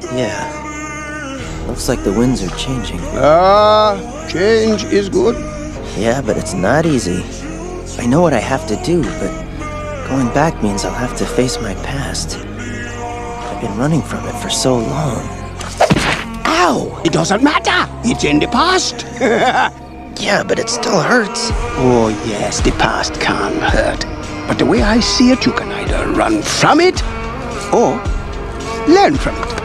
Yeah. Looks like the winds are changing. Change is good. Yeah, but it's not easy. I know what I have to do, but going back means I'll have to face my past. I've been running from it for so long. Ow! It doesn't matter. It's in the past. Yeah, but it still hurts. Oh, yes, the past can hurt. But the way I see it, you can either run from it or learn from it.